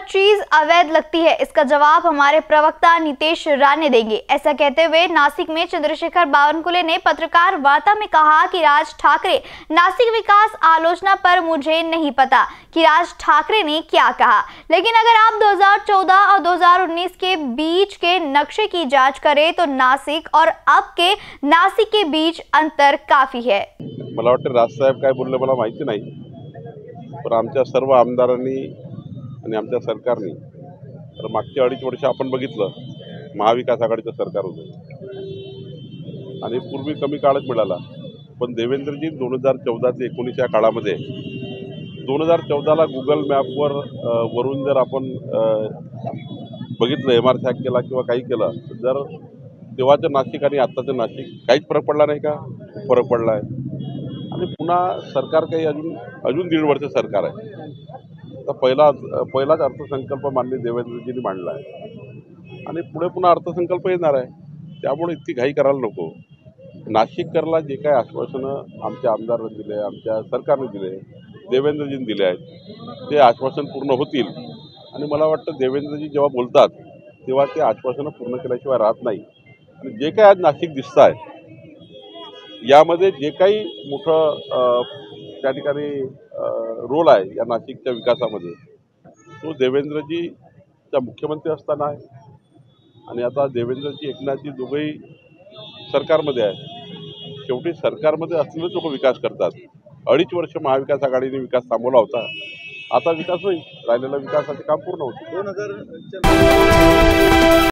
चीज अवैध लगती है, इसका जवाब हमारे प्रवक्ता नितेश राणे देंगे। ऐसा कहते हुए नासिक में चंद्रशेखर बावनकुले ने पत्रकार वार्ता में कहा कि राज ठाकरे नासिक विकास आलोचना पर मुझे नहीं पता कि राज ठाकरे ने क्या कहा, लेकिन अगर आप 2014 और 2019 के बीच के नक्शे की जांच करें तो नासिक और अब के नासिक के बीच अंतर काफी है। मला वाटतं राजसाहेब काय बोलले मला माहिती नाही, पण आमच्या सर्व आमदारांनी आणि आमच्या सरकारने तर मागच्या 2.5 वर्ष आपण बघितलं महाविकास आघाडीचं सरकार होतं आणि पूर्वी कमी काळच मिळाला, पण देवेंद्रजी 2014 ते 19 या काळामध्ये 2014ला गुगल मॅपवर वरून जर आपण बघितलं एमआर हॅक केला किंवा काही केलं जर तेव्हाचं नाशिक आणि आत्ताचं नाशिक काहीच फरक पडला नाही का? फरक पडला आहे आणि पुन्हा सरकार काही अजून 1.5 वर्ष सरकार आहे। तर पहिलाच अर्थसंकल्प माननीय देवेंद्रजींनी मांडला आहे आणि पुढे पुन्हा अर्थसंकल्प येणार आहे, त्यामुळे इतकी घाई करायला नको। नाशिककरला जे काही आश्वासनं आमच्या आमदारांनी दिले, आमच्या सरकारने दिले, देवेंद्रजींनी दिले आहेत ते आश्वासन पूर्ण होतील आणि मला वाटतं देवेंद्रजी जेव्हा बोलतात तेव्हा ते आश्वासनं पूर्ण केल्याशिवाय राहत नाही आणि जे काही आज नाशिक दिसतं आहे यामध्ये जे काही मोठं त्या ठिकाणी रोल आहे या नाशिकच्या विकासामध्ये तो देवेंद्रजीचा मुख्यमंत्री असताना आहे आणि आता देवेंद्रजी एकनाथजी दोघंही सरकारमध्ये आहे। शेवटी सरकारमध्ये असलेलेच लोक विकास करतात। 2.5 वर्ष महाविकास आघाडीने विकास थांबवला होता, आता विकास होईल, राहिलेला विकासाचे काम पूर्ण होते।